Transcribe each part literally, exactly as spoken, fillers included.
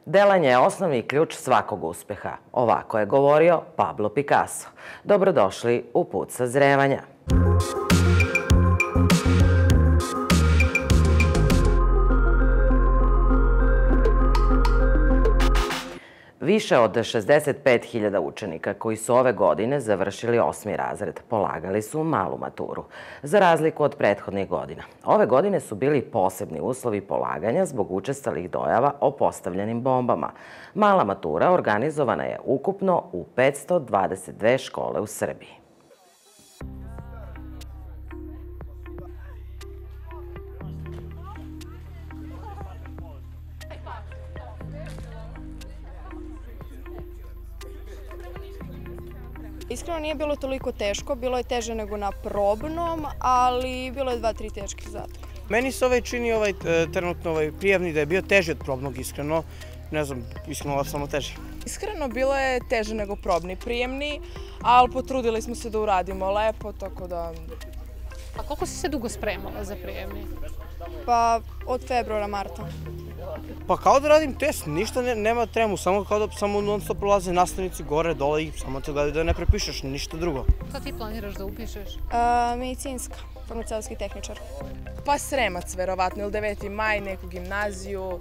Delanje je osnovni ključ svakog uspeha. Ovako je govorio Pablo Picasso. Dobrodošli u Put sazrevanja. Više od šezdeset pet hiljada učenika koji su ove godine završili osmi razred polagali su malu maturu, za razliku od prethodnih godina. Ove godine su bili posebni uslovi polaganja zbog učestalih dojava o postavljenim bombama. Mala matura organizovana je ukupno u petsto dvadeset dve škole u Srbiji. Iskreno nije bilo toliko teško, bilo je teže nego na probnom, ali bilo je dva, tri teških zadatka. Meni se ovaj čini ovaj trenutno ovaj prijavni da je bio teži od probnog, iskreno. Ne znam, iskreno samo teži. Iskreno bilo je teže nego probni prijemni, ali potrudili smo se da uradimo lepo, tako da... A koliko si se dugo spremala za prijemni? Pa od februara, marta. Pa kao da radim test, ništa nema tremu, samo kao da samo non stop prolaze nastavnici gore, dole i samo te gledaju da ne prepišeš, ništa drugo. Šta ti planiraš da upišeš? Medicinska, farmaceutski tehničar. Pa Sremac, verovatno, ili deveti maj, neku gimnaziju,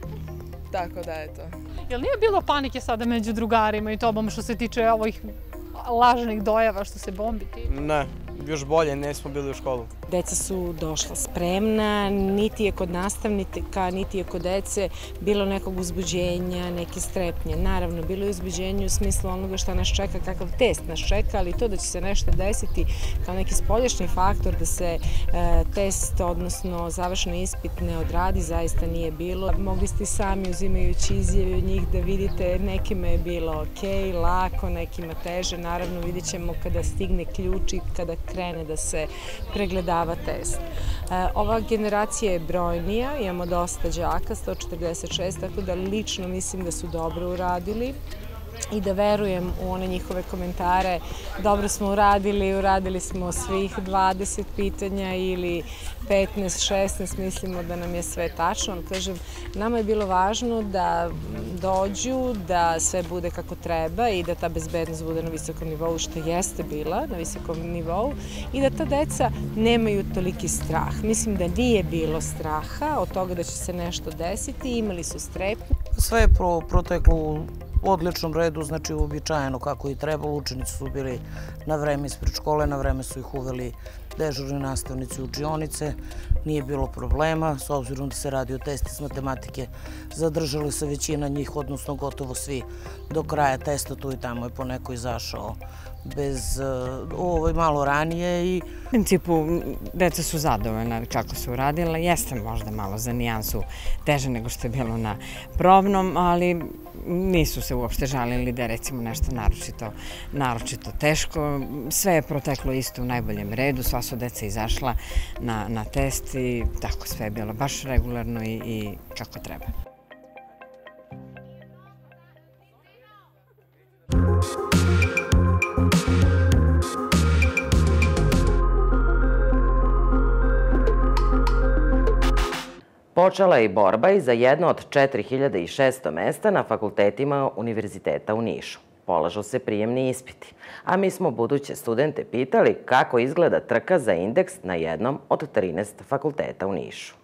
tako da eto. Jel nije bilo panike sada među drugarima i tobom što se tiče ovih lažnih dojava što se bombi ti? Ne, još bolje, ne smo bili u školu. Deca su došla spremna, niti je kod nastavnika, niti je kod dece bilo nekog uzbuđenja, neke strepnje. Naravno, bilo je uzbuđenje u smislu onoga šta nas čeka, kakav test nas čeka, ali to da će se nešto desiti kao neki spoljašnji faktor da se test, odnosno završeni ispit ne odradi, zaista nije bilo. Mogli ste sami uzimajući izjave od njih da vidite, nekima je bilo ok, lako, nekima teže. Naravno, vidjet ćemo kada stigne ključ i kada krene da se pregledava test. Ova generacija je brojnija, imamo dosta đaka, sto četrdeset šest, tako da lično mislim da su dobro uradili i da verujem u one njihove komentare. Dobro smo uradili, uradili smo svih dvadeset pitanja ili petnaest, šesnaest, mislimo da nam je sve tačno. Kažem, nama je bilo važno da dođu, da sve bude kako treba i da ta bezbednost bude na visokom nivou, što jeste bila na visokom nivou, i da ta deca nemaju toliki strah. Mislim da nije bilo straha od toga da će se nešto desiti, imali su strepnju. Sve je proteklo u odličnom redu, znači uobičajeno kako i trebalo. Učenici su bili na vreme ispred škole, na vreme su ih uveli dežurni nastavnici u učionice, nije bilo problema, s obzirom da se radi o testi iz matematike, zadržali se većina njih, odnosno gotovo svi do kraja testa, tu i tamo je po neko izašao bez ovo malo ranije. I u principu, deca su zadovoljna kako su uradila, jeste možda malo za nijansu teže nego što je bilo na probnom, ali nisu se uopšte žalili da je recimo nešto naročito, naročito teško. Sve je proteklo isto u najboljem redu, sva su deca izašla na, na test i tako sve je bilo baš regularno i, i kako treba. Počela je i borba i za jedno od četiri hiljade šesto mesta na fakultetima Univerziteta u Nišu. Polažu se prijemni ispiti, a mi smo buduće studente pitali kako izgleda trka za indeks na jednom od trinaest fakulteta u Nišu.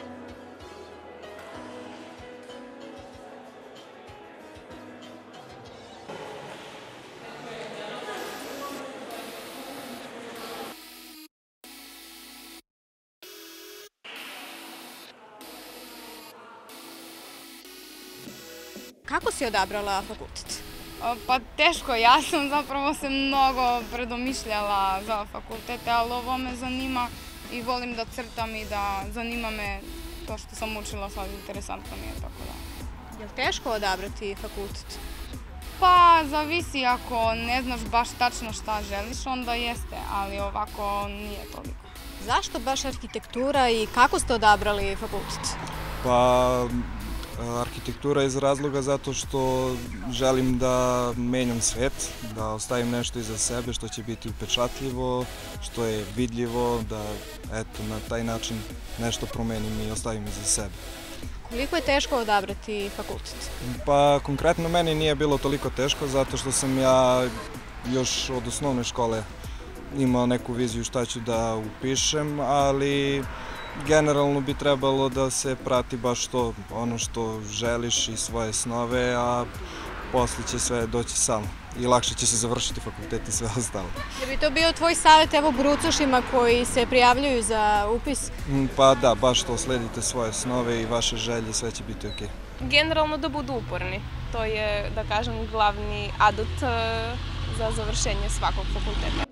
Kako si odabrala fakultet? Pa teško, ja sam zapravo se mnogo predomišljala za fakultete, ali ovo me zanima i volim da crtam i da zanima me to što sam učila, sad interesantno mi je, tako da. Je li teško odabrati fakultet? Pa zavisi, ako ne znaš baš tačno šta želiš, onda jeste, ali ovako nije toliko. Zašto baš arhitektura i kako ste odabrali fakultet? Pa arhitektura iz razloga zato što želim da menjam svet, da ostavim nešto iza sebe što će biti upečatljivo, što je vidljivo, da eto, na taj način nešto promenim i ostavim iza sebe. Koliko je teško odabrati fakultet? Pa konkretno meni nije bilo toliko teško zato što sam ja još od osnovne škole imao neku viziju šta ću da upišem, ali generalno bi trebalo da se prati baš to, ono što želiš i svoje snove, a posle će sve doći samo i lakše će se završiti fakultet i sve ostalo. Da bi to bio tvoj savjet evo brucošima koji se prijavljuju za upis? Pa da, baš to, sledite svoje snove i vaše želje, sve će biti okej. Generalno da budu uporni. To je, da kažem, glavni adut za završenje svakog fakulteta.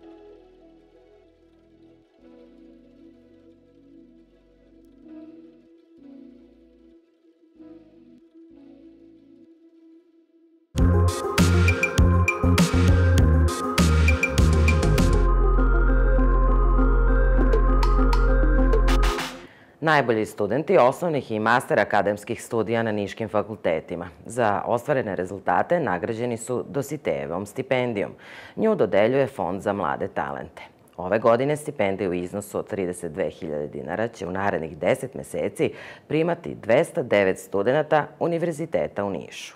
Najbolji studenti osnovnih i master akademskih studija na niškim fakultetima. Za ostvarene rezultate nagrađeni su Dositejevom stipendijom. Nju dodeljuje Fond za mlade talente. Ove godine stipendiju u iznosu od trideset dve hiljade dinara će u narednih deset meseci primati dvesta devet studenata Univerziteta u Nišu.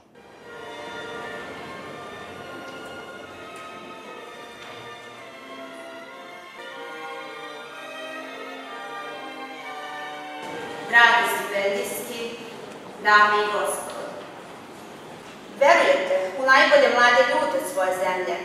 Dragi stipendisti, dame i gospodo, verujete u najbolje mlade ljude svoje zemlje.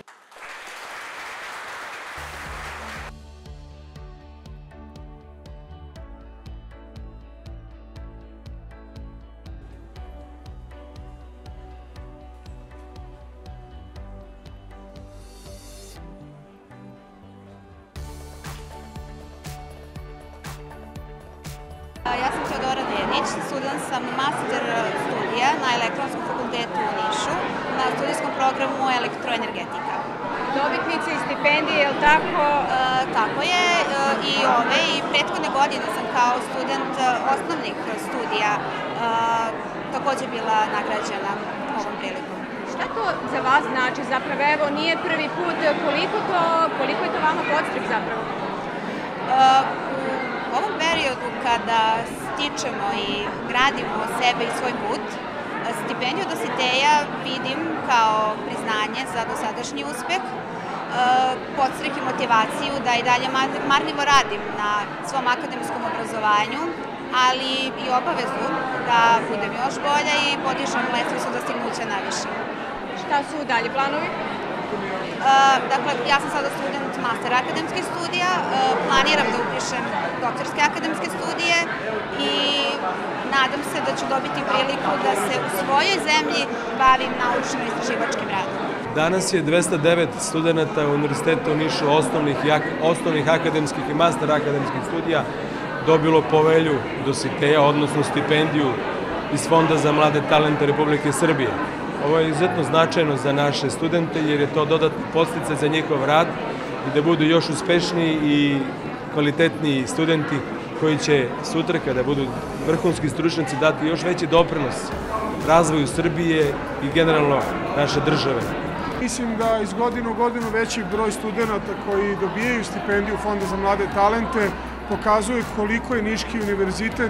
Ja sam Teodora Denić, student sam master studija na Elektronskom fakultetu u Nišu na studijskom programu elektroenergetika. Dobitnica i stipendije, je li tako? E, tako je, e, i ove i prethodne godine sam kao student osnovnih studija e, takođe bila nagrađena ovom prilikom. Šta to za vas znači? Zapravo, evo, nije prvi put. Koliko, to, koliko je to vama podstrek zapravo? E, U ovom periodu kada stičemo i gradimo sebe i svoj put, stipendiju Dositeja vidim kao priznanje za dosadašnji uspeh, podstrek i motivaciju da i dalje marljivo radim na svom akademskom obrazovanju, ali i obavezu da budem još bolja i podižem lestvicu dostignuća naviše. Šta su dalje planovi? Dakle, ja sam sada student master akademskih studija, planiram da upišem doktorske akademske studije i nadam se da ću dobiti priliku da se u svojoj zemlji bavim naučno-istraživačkim radom. Danas je dvesta devet studenta Univerziteta u Nišu osnovnih, osnovnih akademskih i master akademskih studija dobilo povelju Dositeja, odnosno stipendiju iz Fonda za mlade talente Republike Srbije. Ovo je izuzetno značajno za naše studente jer je to dodatni podsticaj za njihov rad i da budu još uspešniji i kvalitetniji studenti koji će sutra kada budu vrhunski stručnjaci dati još veći doprinos razvoju Srbije i generalno naše države. Mislim da iz godine u godinu veći broj studenta koji dobijaju stipendiju Fonda za mlade talente pokazuje koliko je Niški univerzitet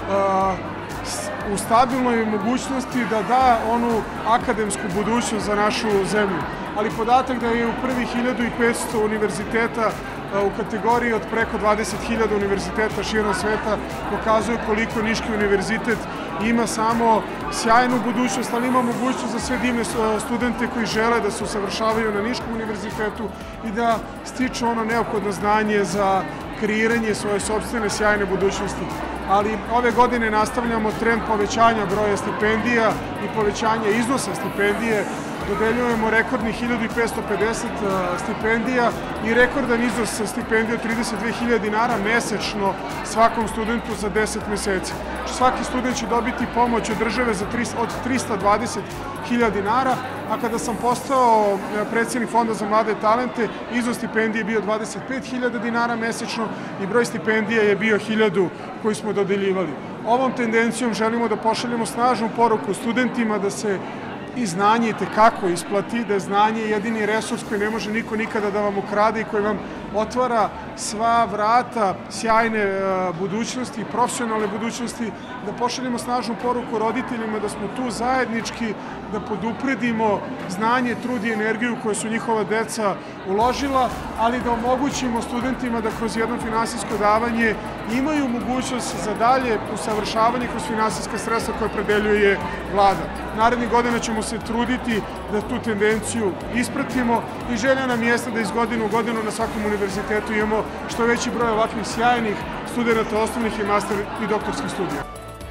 u stabilnoj mogućnosti da da onu akademsku budućnost za našu zemlju. Ali podatak da je u prvi hiljadu petsto univerziteta u kategoriji od preko dvadeset hiljada univerziteta širom sveta pokazuje koliko Niški univerzitet ima samo sjajnu budućnost, ali ima mogućnost za sve divne studente koji žele da se usavršavaju na Niškom univerzitetu i da stiču ono neophodno znanje za kreiranje svoje sopstvene sjajne budućnosti. Ali ove godine nastavljamo trend povećanja broja stipendija i povećanja iznosa stipendije. Dodeljujemo rekordnih hiljadu petsto pedeset stipendija i rekordan iznos stipendija od trideset dve hiljade dinara mesečno svakom studentu za deset meseci. Svaki student će dobiti pomoć od države od trista dvadeset hiljada dinara, a kada sam postao predsjednik Fonda za mlade talente, iznos stipendije je bio dvadeset pet hiljada dinara mesečno i broj stipendija je bio hiljadu koji smo dodeljivali. Ovom tendencijom želimo da pošaljemo snažnu poruku studentima da se i znanje i tekako isplati, da je znanje jedini resurs koji ne može niko nikada da vam ukrade i koji vam otvara sva vrata sjajne budućnosti i profesionalne budućnosti, da pošaljemo snažnu poruku roditeljima da smo tu zajednički, da podupredimo znanje, trud i energiju koje su njihova deca uložila, ali da omogućimo studentima da kroz jedno finansijsko davanje imaju mogućnost za dalje usavršavanje kroz finansijska sredstva koje predeljuje vlada. Narednih godina ćemo se truditi da tu tendenciju ispratimo i želja nam jeste da iz godine u godinu na svakom univerzitetu imamo što veći broj ovakvih sjajnih studenta osnovnih i master i doktorskih studija.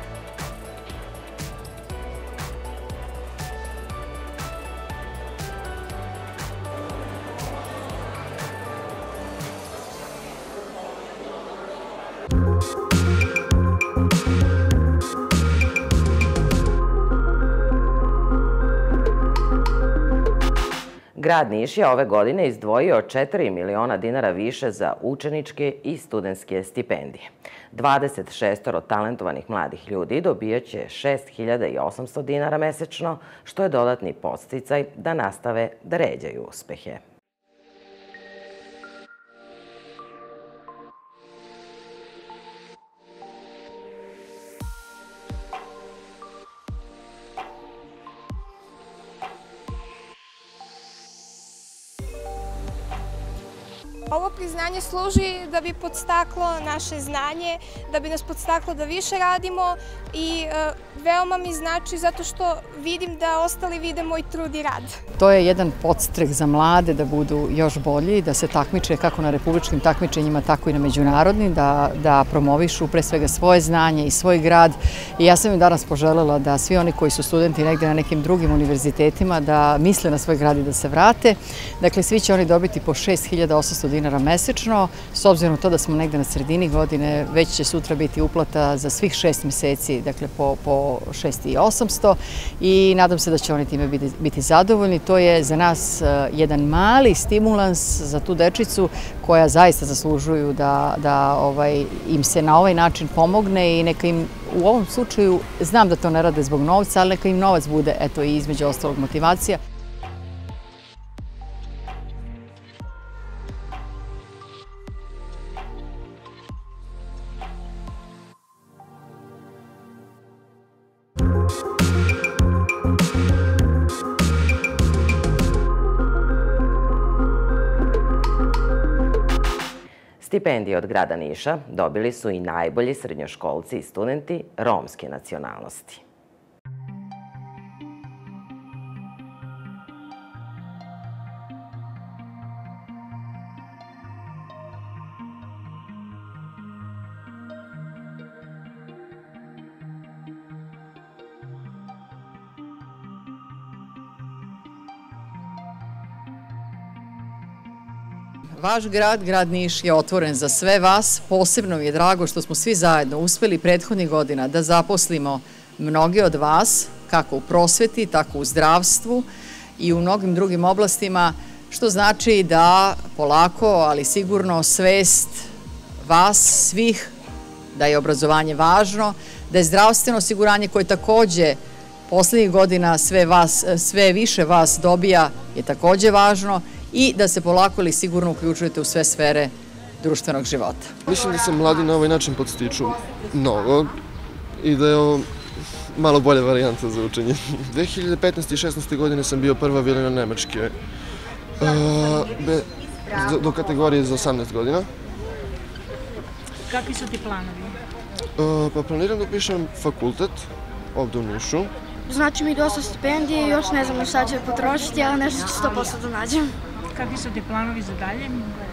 Grad Niš je ove godine izdvojio četiri miliona dinara više za učeničke i studentske stipendije. dvadeset šest talentovanih mladih ljudi dobijaće šest hiljada osamsto dinara mesečno, što je dodatni podsticaj da nastave da ređaju uspehe. Ovo priznanje služi da bi podstaklo naše znanje, da bi nas podstaklo da više radimo i veoma mi znači zato što vidim da ostali vide moj trud i rad. To je jedan podstrek za mlade da budu još bolji, da se takmiče kako na republičkim takmičenjima, tako i na međunarodnim, da, da promovišu pre svega svoje znanje i svoj grad. I ja sam im danas poželela da svi oni koji su studenti negde na nekim drugim univerzitetima da misle na svoj grad i da se vrate. Dakle, svi će oni dobiti po šest hiljada osamsto dinara mesečno. S obzirom na to da smo negde na sredini godine, već će sutra biti uplata za svih šest meseci, dakle po, po šest hiljada osamsto i nadam se da će oni time biti, biti zadovoljni. To je za nas jedan mali stimulans za tu dečicu koja zaista zaslužuju da, da ovaj, im se na ovaj način pomogne i neka im u ovom slučaju, znam da to ne rade zbog novca, ali neka im novac bude, eto, i između ostalog motivacija. Stipendije od grada Niša dobili su i najbolji srednjoškolci i studenti romske nacionalnosti. Vaš grad, grad Niš, je otvoren za sve vas. Posebno mi je drago što smo svi zajedno uspeli prethodnih godina da zaposlimo mnoge od vas, kako u prosveti, tako u zdravstvu i u mnogim drugim oblastima, što znači da polako, ali sigurno svest vas svih da je obrazovanje važno, da je zdravstveno osiguranje koje takođe poslednjih godina sve, vas, sve više vas dobija je takođe važno i da se polako ili sigurno uključujete u sve sfere društvenog života. Mislim da se mladi na ovaj način podstiču mnogo i da je ovo malo bolja varijanta za učenje. dve hiljade petnaeste i šesnaeste godine sam bio prva violina Nemačke do kategorije za osamnaest godina. Kakvi su ti planovi? Pa planiram da upišem fakultet ovde u Nišu. Znači mi dosta stipendije i još ne znam šta ću potrošiti, ali nešto ću sto posto da nađem. Kakvi su ti planovi za dalje?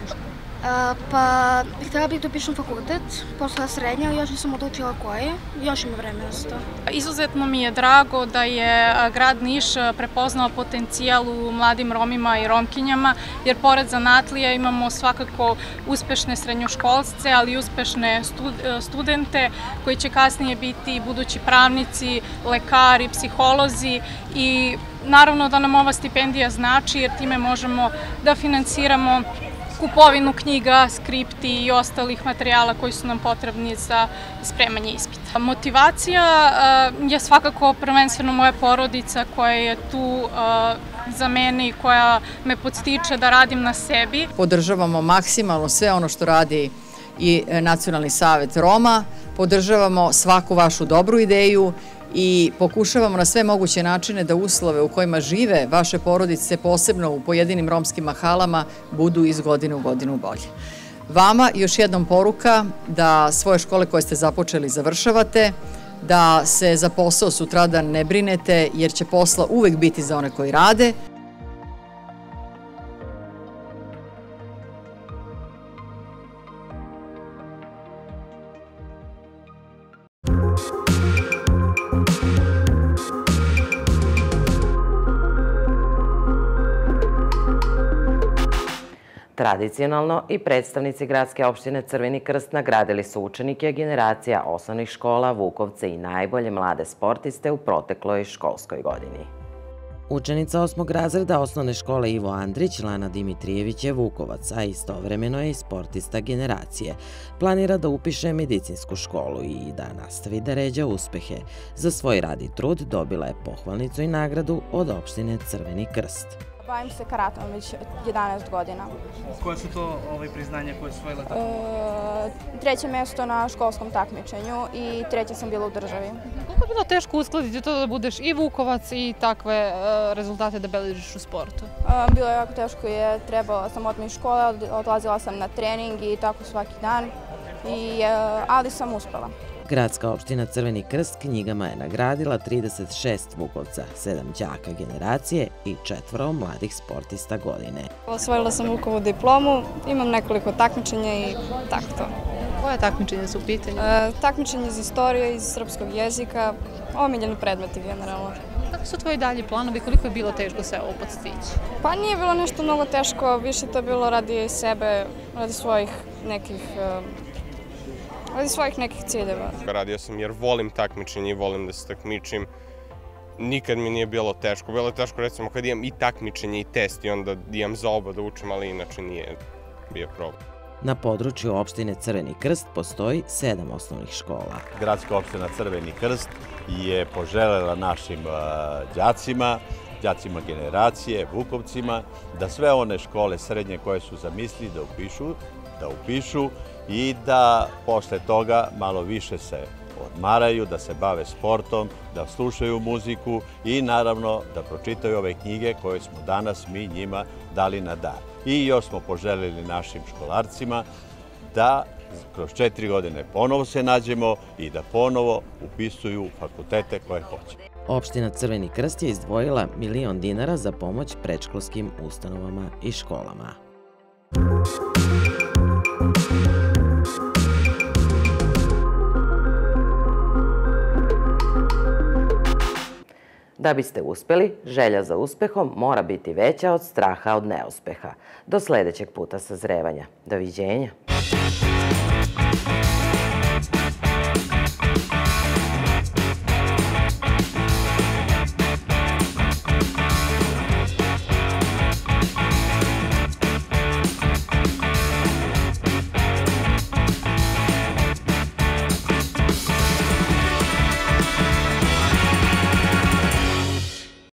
Pa, htjela bih da upišem fakultet, posle srednje, ali još nisam odlučila koji, još ima vremena za to. Izuzetno mi je drago da je grad Niš prepoznao potencijal u mladim Romima i Romkinjama, jer pored zanatlija imamo svakako uspešne srednjoškolce, ali i uspešne studente koji će kasnije biti budući pravnici, lekari, psiholozi i naravno da nam ova stipendija znači jer time možemo da finansiramo kupovinu knjiga, skripti i ostalih materijala koji su nam potrebni za spremanje ispita. Motivacija je svakako prvenstveno moja porodica koja je tu za mene i koja me podstiče da radim na sebi. Podržavamo maksimalno sve ono što radi i Nacionalni savet Roma, podržavamo svaku vašu dobru ideju i pokušavamo na sve moguće načine da uslove u kojima žive vaše porodice, posebno u pojedinim romskim mahalama, budu iz godine u godinu bolje. Vama još jednom poruka da svoje škole koje ste započeli završavate, da se za posao sutradan ne brinete jer će posla uvek biti za one koji rade. Tradicionalno i predstavnici gradske opštine Crveni krst nagradili su učenike generacija osnovnih škola Vukovce i najbolje mlade sportiste u protekloj školskoj godini. Učenica osmog razreda osnovne škole Ivo Andrić, Lana Dimitrijević je Vukovac, a istovremeno je i sportista generacije. Planira da upiše medicinsku školu i da nastavi da ređa uspehe. Za svoj rad i trud dobila je pohvalnicu i nagradu od opštine Crveni krst. Bavim se karatom već jedanaest godina. Koje su to priznanja koje su osvojila? Treće mesto na školskom takmičenju i treće sam bila u državi. Koliko je bilo teško uskladiti to da budeš i Vukovac i takve rezultate da beležiš u sportu? Bilo je jako teško jer trebala sam otići iz škole, odlazila sam na trening i tako svaki dan, ali sam uspela. Gradska opština Crveni krst knjigama je nagradila trideset šest Vukovca, sedam đaka generacije i četvoro mladih sportista godine. Osvojila sam Vukovu diplomu, imam nekoliko takmičenja i tako to. Koje takmičenje su u pitanju? Takmičenje iz istorije, iz srpskog jezika, omiljeni predmeti generalno. Kako su tvoji dalji planovi, koliko je bilo teško sve ovo podstići? Pa nije bilo nešto mnogo teško, više to je bilo radi sebe, radi svojih nekih radi svojih nekih ciljeva. Radio sam jer volim takmičenje i volim da se takmičim. Nikad mi nije bilo teško. Bilo je teško recimo kad imam i takmičenje i test i onda imam za oba da učim, ali inače nije bio problem. Na području opštine Crveni krst postoji sedam osnovnih škola. Gradska opština Crveni krst je poželjela našim đacima, đacima generacije, Vukovcima, da sve one škole srednje koje su zamislili da upišu, da upišu i da posle toga malo više se odmaraju, da se bave sportom, da slušaju muziku i naravno da pročitaju ove knjige koje smo danas mi njima dali na dar. I još smo poželjeli našim školarcima da kroz četiri godine ponovo se nađemo i da ponovo upisuju fakultete koje hoće. Opština Crveni krst je izdvojila milion dinara za pomoć predškolskim ustanovama i školama. Da biste uspeli, želja za uspehom mora biti veća od straha od neuspeha. Do sledećeg puta sazrevanja. Doviđenja.